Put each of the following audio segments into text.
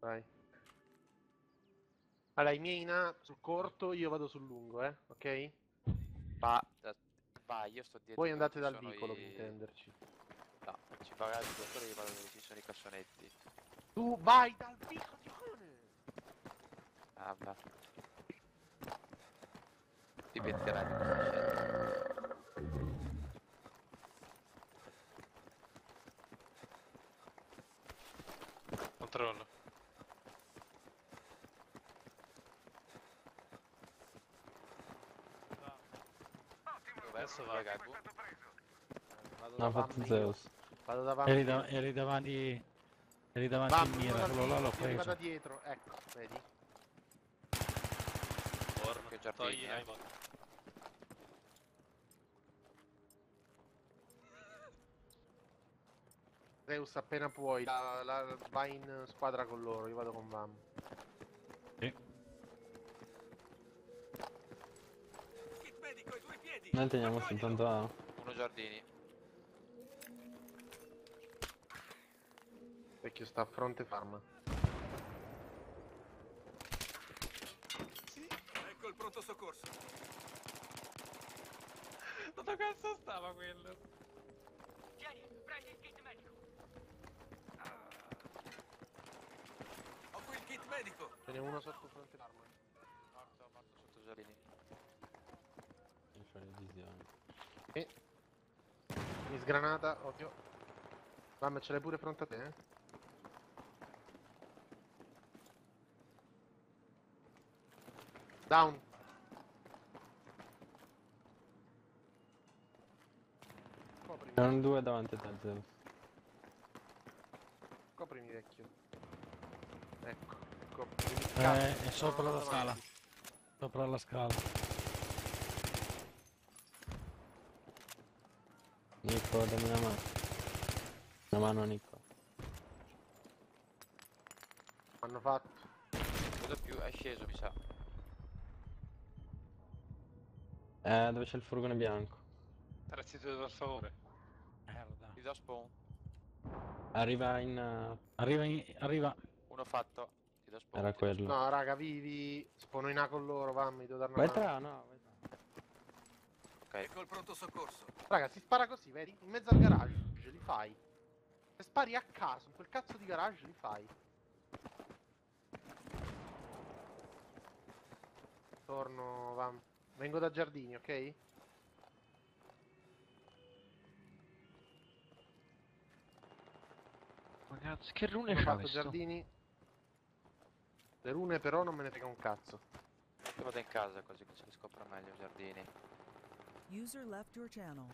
Vai. Allora, i miei in A sul corto, io vado sul lungo, ok? Vai, io sto dietro Voi dove andate ci dal sono vicolo, per i... intenderci. No, ci va il giocatore, io vado dove ci sono i cassonetti. Tu vai dal vicolo! Ah, va. Ti penterai di questa scelta. Controllo. Dov'è? Adesso Dov'è va. Gaibu? Vado No, ha davanti fatto io. Zeus. Vado davanti io. Eri davanti Vam, in uno mira, dal quello là l'ho vicolo, arriva da preso. dietro. Ecco, vedi? Torno. Che giardini, Togli Aimon. Zeus, appena puoi, vai in squadra con loro, io vado con Vam. Sì. Noi teniamo soltanto A. Uno giardini. Vecchio sta a fronte farma. Ecco il pronto soccorso. Dove cazzo stava quello? Tieni, prendi il kit medico. Ho qui il kit medico. Ce n'è uno sotto fronte farma. Morto sotto giardini. Io c'ho le visioni. Mi sgranata, occhio. Vam, ce l'hai pure fronte a te, eh? Down. Coprimi, C'erano due davanti a te, Zeus. coprimi vecchio. Ecco, coprimi. È sopra la scala. Sopra la scala. Nico, dammi una mano. Una mano, Nico. Hanno fatto. Cosa più? È sceso, mi sa. Dove c'è il furgone bianco. Restituito per favore. Merda. Ti do spawn. Arriva in... Arriva. Uno fatto. Ti do spawn. Era ti do spawn. quello. No, raga, vivi. Spono in A con loro, Vam, mi devo dare una Vai mano. tra, no, vai tra. Ok. Ecco il pronto soccorso. Raga, si spara così, vedi? In mezzo al garage, li fai. Se spari a caso in quel cazzo di garage, li fai. Torno, Vam. Vengo da giardini, ok? Ma cazzo, che rune Ho c'ha fatto questo? giardini. Le rune però non me ne frega un cazzo. Io vado in casa così che se li scopro meglio i giardini. User left your channel.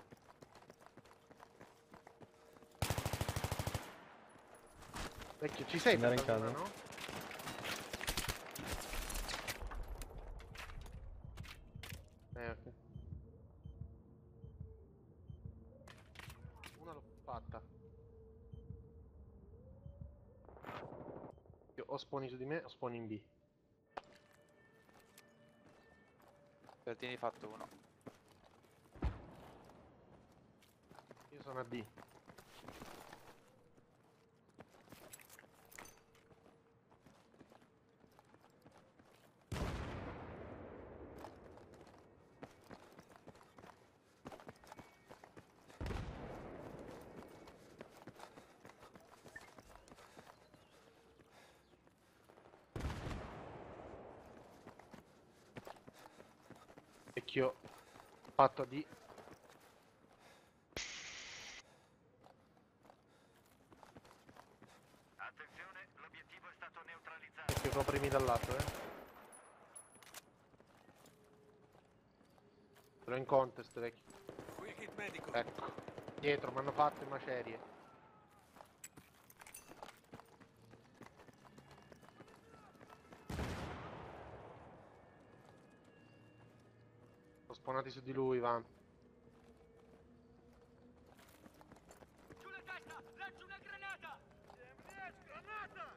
Vecchio, ci sei Andare per in una, casa? no? Ok. Una l'ho fatta. Io o sponi su di me o sponi in B. Giardini fatto uno. Io sono a B. Vecchio, fatto a D. Attenzione, l'obiettivo è stato neutralizzato. Vecchio, coprimi dal lato, Ce l'ho in contest, vecchio. Qui il kit medico. Ecco. Dietro, mi hanno fatto in macerie. Sono spawnati su di lui, Van. Sulla testa, lancio una granata. Granata!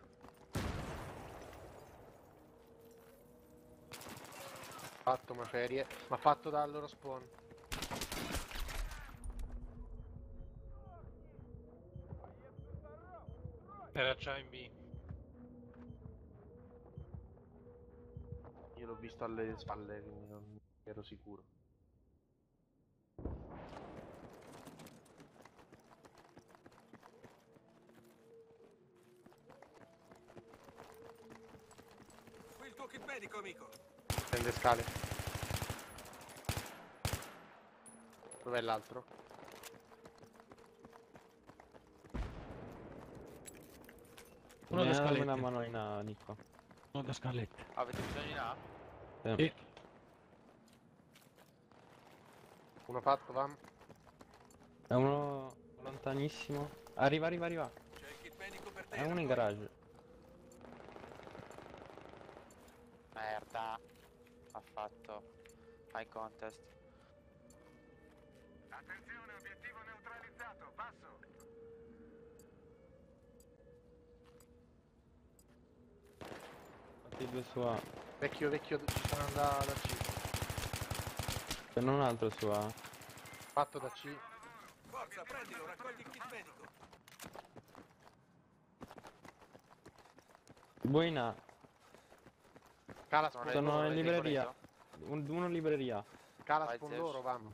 Fatto macerie. Ma fatto dal loro spawn. Era già in B. Io l'ho visto alle spalle, quindi non ero sicuro. Qui il tuo kit medico, amico. Prende scale. Dov'è l'altro? Uno da Dammi scalette. una mano in A, Nico. Uno da scalette. Avete bisogno di là? Sì. Uno fatto, vam. È uno lontanissimo. Arriva. C'è il kit medico per te. È uno in garage. Merda. Ha fatto. High contest. Attenzione, obiettivo neutralizzato. Passo. Fatti due su A. Vecchio, ci sono da C. Ce n'è un altro su A. Fatto da C. Forza, prendilo, raccogli il kit medico. Due in A. Cala Sono spawn Sono loro, in Avete libreria. ripreso? Uno in libreria. Cala Vai, spawn Zeus. loro, vam.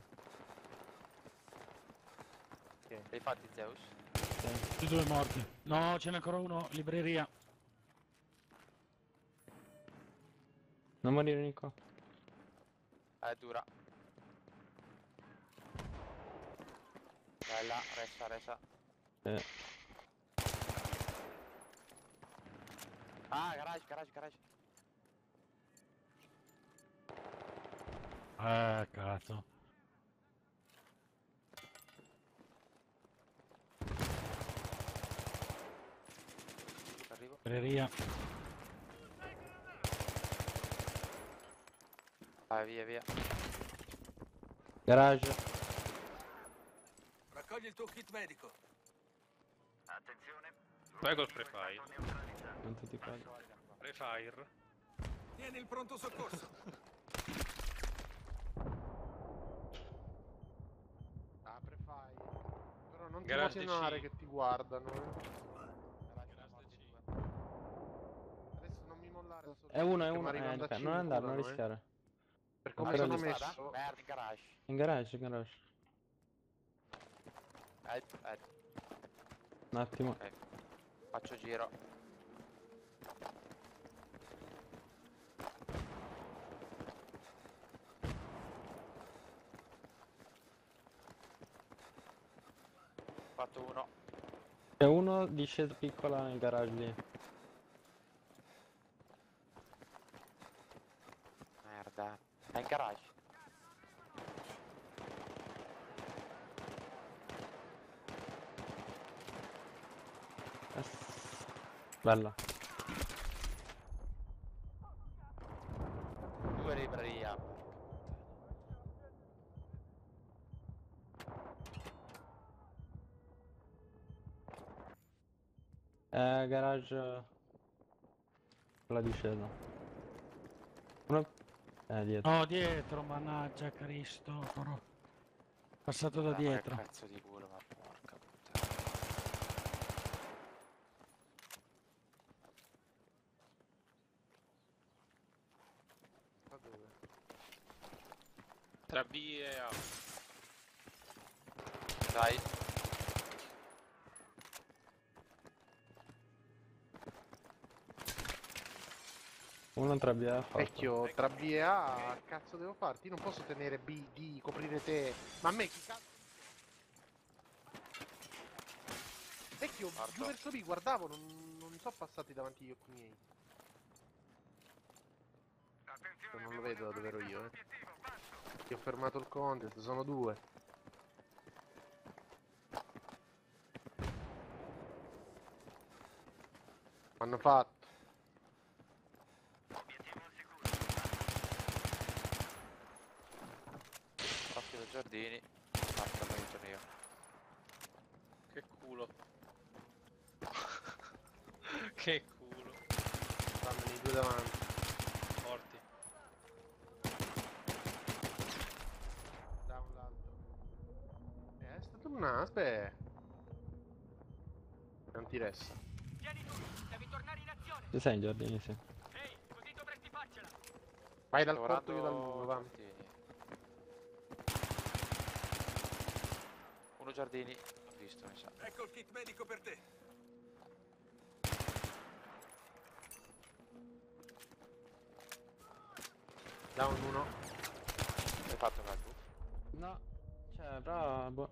Li fatti Zeus? Tutti e due morti. No, ce n'è ancora uno. Libreria. Non morire, Nico. È dura. Bella, resa. Eh. Ah, garage. Cazzo. Arrivo. Libreria. Vai, via. Garage. Raccogli il tuo kit medico. Attenzione. Vai col prefire. Non tutti quasi. Prefire. Tieni il pronto soccorso. Apre, fai. Però non ti Garage emozionare C. che ti guardano, Garage C. Adesso non mi mollare da solo. È uno, perché mi arrivano da C, non mi andare, non curano, rischiare. Per come Però sono lì- messo. Merda, in garage. In garage. Un attimo. Faccio giro. Fatto uno. C'è uno discesa piccola nel garage lì. Merda. È in garage. Bella. Due libreria. Garage. La discesa. Uno. Dietro. No, dietro, mannaggia Cristo. Passato da Ma che dietro. cazzo di culo, ma porca puttana. Da dove? Tra B e A. Dai. Uno tra via fatto. Vecchio, tra B e A, cazzo devo farti? Io non posso tenere B, D, coprire te. Ma a me chi cazzo? Vecchio, Morto. giù verso B, guardavo, non sono passati davanti agli occhi miei. Attenzione, Non lo vedo da dove ero io, obiettivo. Passo. Ti ho fermato il contest, sono due. Hanno fatto. Obiettivo sicuro. Occhio da Giardini. Basta, poi torno io. Che culo. Che culo. Fammene i due davanti. Morti. Da un lato. È stato un aspe. Non ti resta. Tieni tu, devi tornare in azione. Ci sei in giardini, sì. Ehi, così dovresti farcela. Vai dal Lavorando corto io dal lungo, va. Giardini. Uno Giardini, ho visto, mi sa. Ecco il kit medico per te. Down uno. Hai fatto Galbu? No, cioè, però... boh.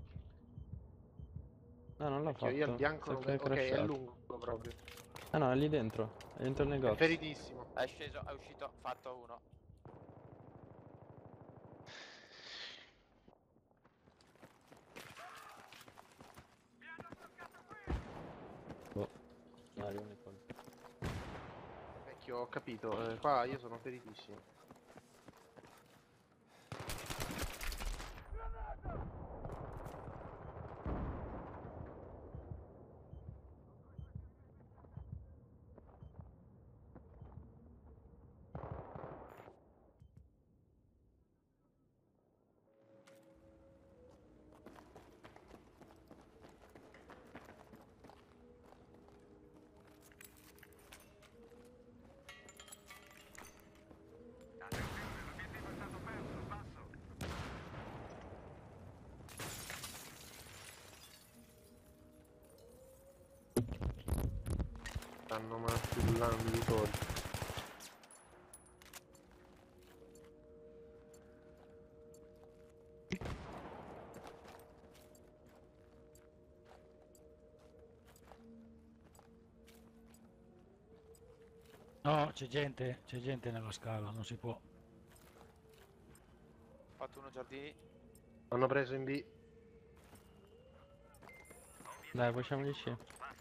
No, non l'ho Vecchio, fatto. io al bianco Sa lo che è vedo. Ok, è crashato. lungo proprio. Ah no, è lì dentro. È dentro il È negozio. feritissimo. È sceso, è uscito, fatto uno. Boh. No, è l'unico. Vecchio, ho capito. Qua io sono feritissimo. Attenzione, l'obiettivo è stato perso. Basso. Stanno martellando di colpi. No, c'è gente nella scala, non si può. Fatto uno Giardini. Hanno preso in B. Dai, facciamoli C.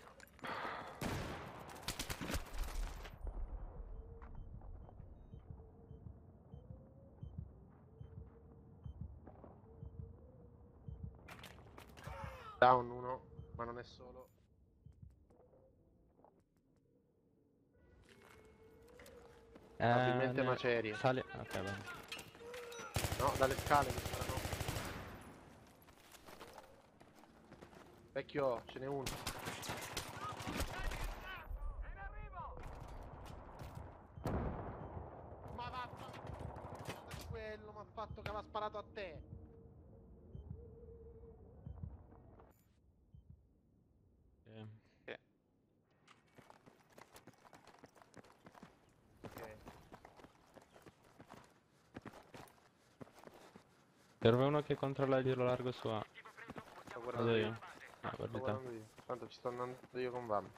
Down uno, ma non è solo. Probabilmente macerie. Sali... Ok, bene. No, dalle scale mi sparano. Vecchio, ce n'è uno. Ma vaffanculo, quello mi ha fatto che aveva sparato a te. Sì. Ok. Serve uno che controlla il giro largo su A. Sto Vado guardando io. io. Ah, Sto guardi te. guardando io. Tanto ci sto andando io con Vam.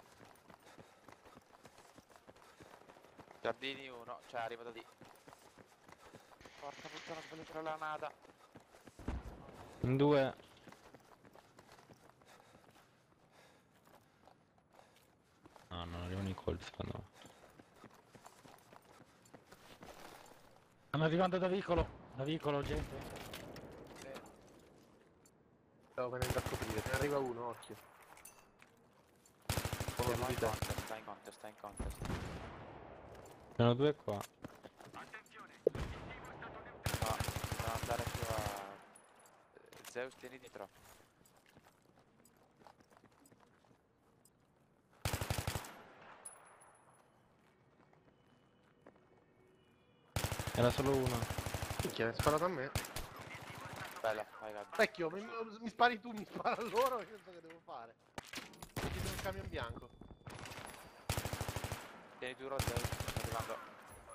Giardini uno, cioè arriva da lì. Porca puttana, ho sbagliato la lanata. In due. No, non arrivano i colpi secondo me. Stanno arrivando da vicolo, gente. Stavo venendo a coprire. Ne arriva uno, occhio. Sono Siamo su in di te. contest, sta in contest, sta in contest. Sono due qua. Attenzione, l'obiettivo è stato neutralizzato. No, dobbiamo andare più a... Zeus, tieni dietro. Era solo uno. Minchia, hai sparato a me. Bella, vai Galbu. Vecchio, mi spari tu, mi spara a loro, che so che devo fare. Dietro un camion bianco. Tieni duro Zeus, sto arrivando.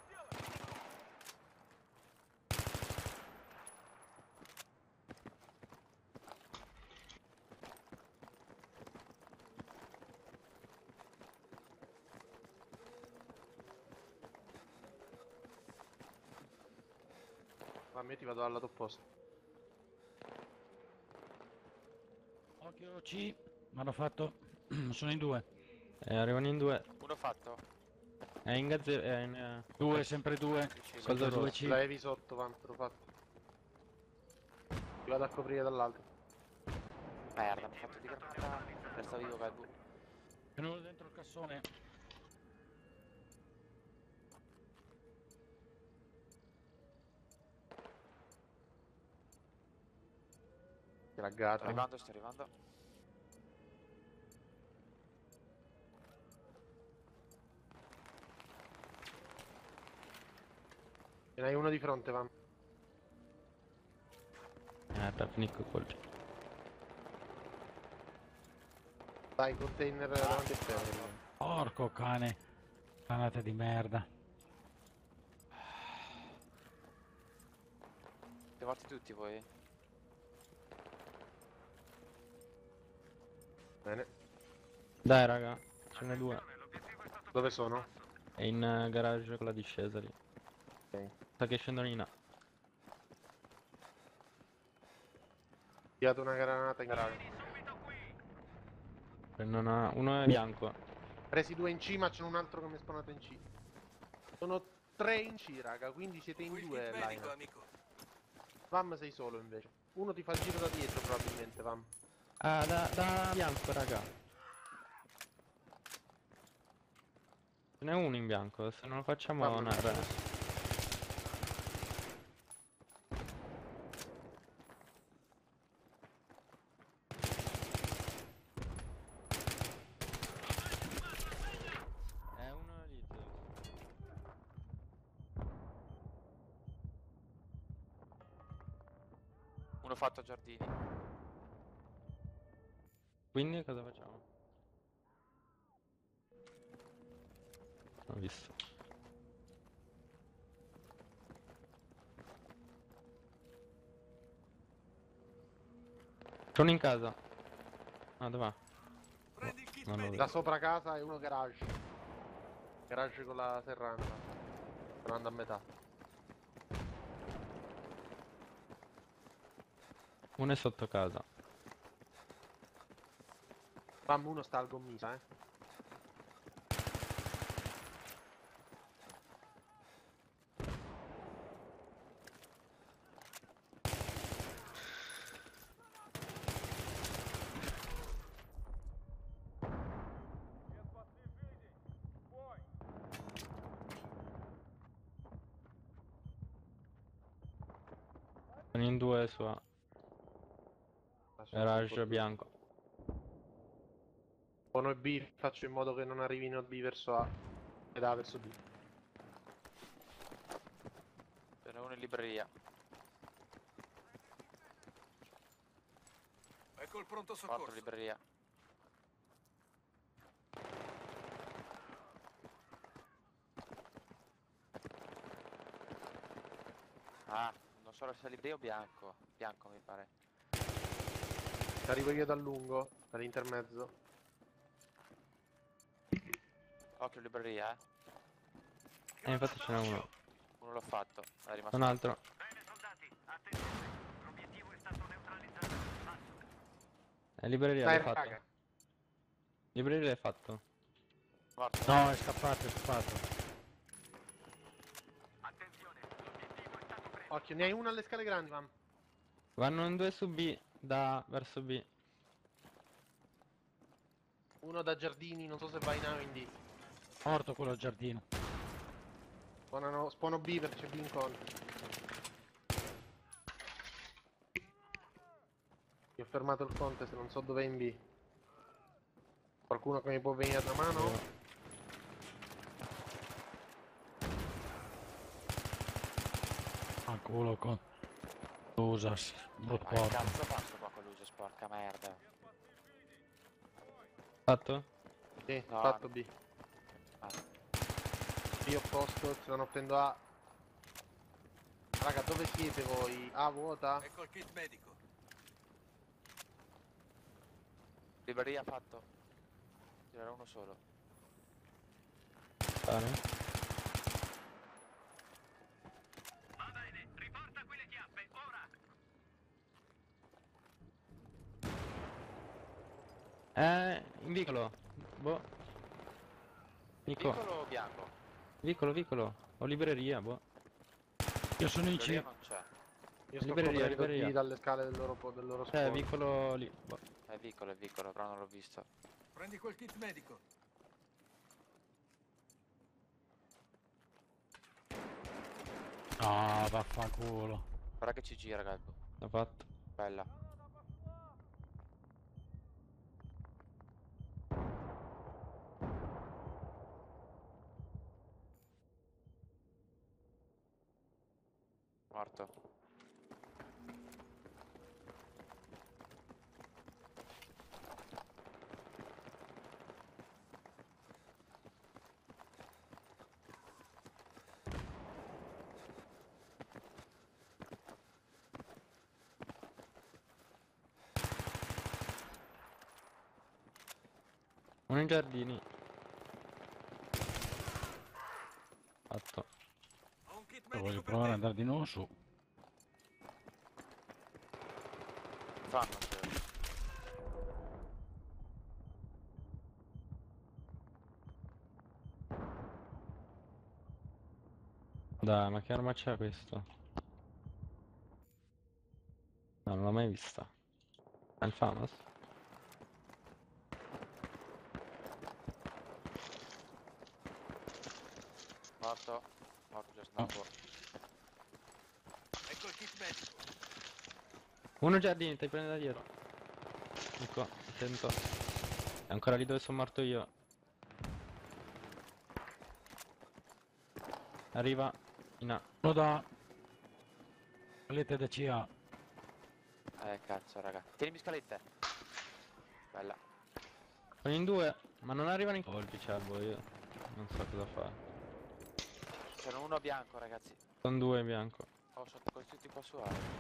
Ma a me ti vado dal lato opposto. Occhio C, mi hanno fatto. Sono in due. Arrivano in due. Uno fatto. È in gazze... È in... Due, sempre due. Vicino. Cosa Sempre due rossa? C. L'avevi sotto, Vam, te l'ho fatto. Ti vado a coprire dall'altro. Merda, mi ha fatto di granata. Resta vivo Galbu. Ce n'è uno dentro il cassone. Sto Laggata. arrivando, sto arrivando. Ce n'hai uno di fronte, va. Per finire quei colpi. Dai, container davanti a te. Porco cane. Granata di merda. Siete morti tutti voi? Bene. Dai raga, ce n'è due. Dove sono? È in garage con la discesa lì. Ok. Sa che scendono in A. Ho tirato una granata in garage. Prendono uno è bianco. Presi 2 in C, ma c'è un altro che mi è spawnato in C. Sono 3 in C, raga, quindi siete in Qui il 2, kit medico, Line. amico. Vam sei solo invece. Uno ti fa il giro da dietro probabilmente, Vam. Ah, da bianco raga. Ce n'è uno in bianco, se non lo facciamo Vam, una È uno lì. Uno fatto a giardini. Quindi cosa facciamo? Ho visto. Sono in casa. Ah, dov'è? Prendi il kit Non lo medico. Da sopra casa e uno garage. Garage con la serranda. Serranda a metà. Uno è sotto casa. Vam, uno sta al gommisa, eh. Sono in due su A. Garage bianco. Buono il B, faccio in modo che non arrivino B verso A ed A verso B. Ce n'è uno in libreria. Ecco il pronto Fatto soccorso. libreria. Ah, non so se è libreria o bianco. Bianco mi pare. Arrivo io dal lungo, dall'intermezzo. Occhio libreria, eh. Infatti ce n'è uno. Uno l'ho fatto. È rimasto. Un altro. Bene, soldati, attenzione. L'obiettivo è stato neutralizzato. Passo. Libreria Dai, l'hai fatto. raga. Libreria l'hai fatto. Morto. No, è scappato, è scappato. Attenzione, l'obiettivo è stato preso. Occhio, ne hai uno alle scale grandi, Vam. Vanno in due su B. Da verso B. Uno da giardini, non so se va in A, quindi Morto quello al giardino. Spawno B perché c'è B in conto. Io ho fermato il contest, non so dove è in B. Qualcuno che mi può venire da mano? A culo con... Usas, brutto Ma che porco. cazzo faccio qua con l'uso sporca merda? Fatto? Sì, No. fatto B. Ah. Io ho posto, sto mettendo A. Raga, dove siete voi? A vuota? Ecco il kit medico. Libreria fatto. C'era uno solo. Bene. Va bene, riporta quelle chiappe, ora. In vicolo. Boh. Nico. Piccolo o bianco? Vicolo, vicolo. Ho libreria, boh. Io sono in Libreria C. non c'è. Io sto Libreria, coprendo libreria. B dalle scale del loro spawn. Vicolo lì. Boh. È vicolo, però non l'ho visto. Prendi quel kit medico. Ah, vaffanculo. Guarda che ci gira, Galbo. L'ho fatto. Bella. Morto. Uno in giardini. Fatto. Ho un kit Voglio medico per provare ad te. andare di nuovo su. Fanno Zeus. Dai, ma che arma c'è questo? No, non l'ho mai vista. È il Famas? Morto. Morto già stampo. Ecco il kit medico. Uno in giardini, ti prende da dietro. Ecco, attento. È ancora lì dove sono morto io. Arriva in A. Lo da. Scalette da CA. Cazzo, raga. Tienimi scalette. Bella. Sono in due, ma non arrivano in colpi, cervo io. Non so cosa fare. C'è uno bianco, ragazzi. Sono due in bianco. Oh, sotto questi qua su area.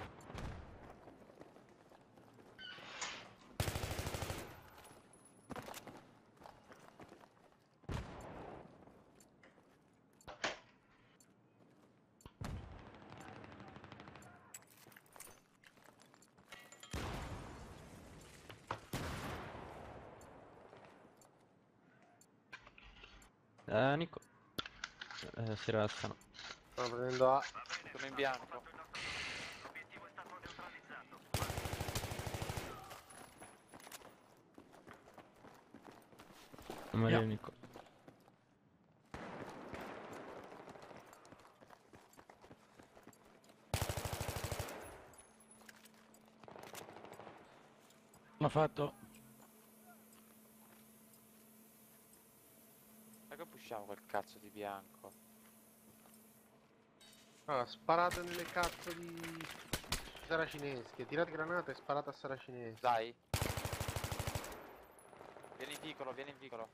Nico. Si restano. Sto prendendo A. Sono in bianco. L'obiettivo è stato neutralizzato. Non mi arriva Nico. L'ho fatto. Ecco pushiamo quel cazzo di bianco. Allora, sparate nelle cazzo di saracinesche. Tirate granate e sparate a saracinesche. Dai. Vieni in vicolo, vieni in vicolo.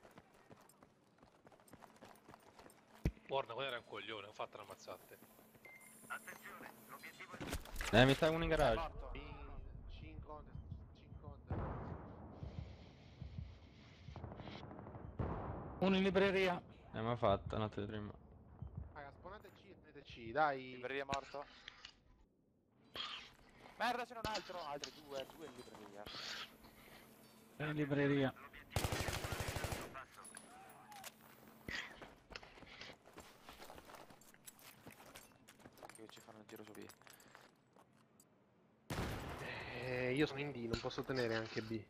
Guarda, quello era un coglione, ho fatto una mazzate. Attenzione, l'obiettivo è... Mi sta uno in È garage. morto. 5 Uno in libreria. Ma fatta, notte prima. Raga, spawnate C e tenete C, dai. Libreria morto. Merda, c'è un altro. Altri due in libreria. È in libreria. Che ci fanno il giro su B. Io sono in D, non posso tenere anche B.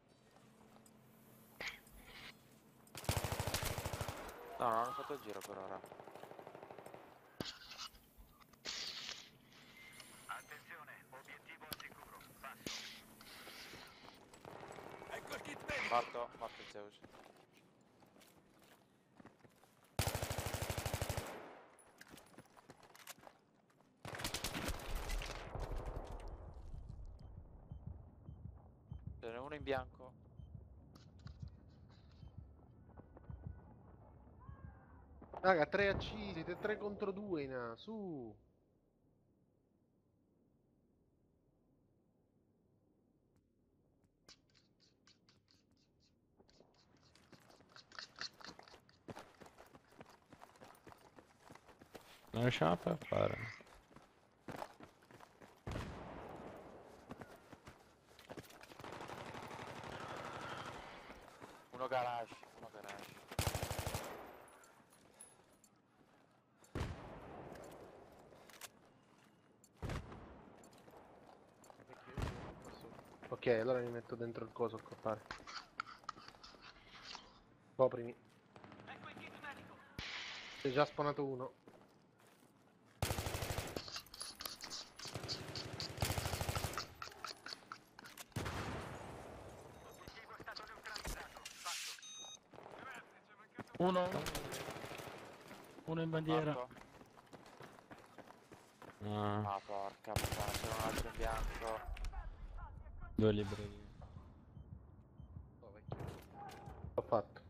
No, non hanno fatto il giro per ora. Attenzione, obiettivo al sicuro. Passo. Ecco il kit medico. Morto Zeus. Ce n'è uno in bianco. Raga, 3 a C, siete 3 contro 2 in A, su. Non riusciamo a fare. Uno garage. Ok, allora mi metto dentro il coso a coppare. Coprimi. Ecco il kit medico. C'è già spawnato uno. L'obiettivo è stato neutralizzato. Passo. Uno. Uno in bandiera. Morto. Ah, Ah, porca puttana, c'era un altro in bianco. 2 librerie. Oh, vecchio. L'ho fatto.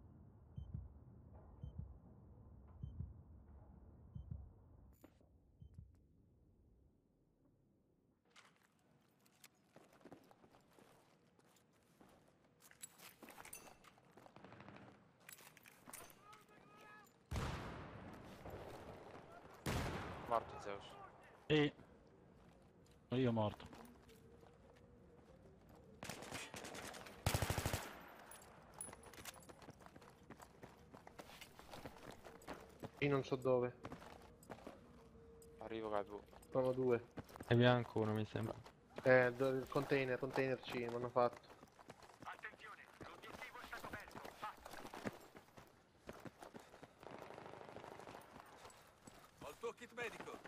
Morto Zeus. Sì. Io morto. Io non so dove. Arrivo Calvo. Sono due. È bianco uno mi sembra. Il container C, mi hanno fatto. Attenzione, l'obiettivo è stato perso. Fatto. Ho il tuo kit medico.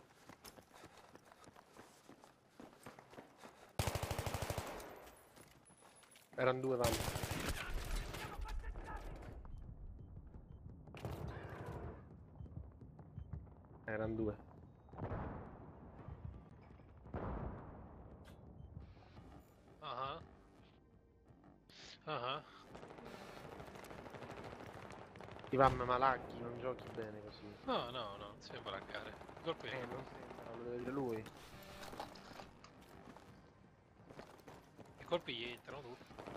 Erano due, vanno. Erano due. Ah. Ah. Ivan, ma laghi, non giochi bene così. No, no, no, non sembra laggare. I colpi Non sembra, lo deve dire lui. gli entrano tutti.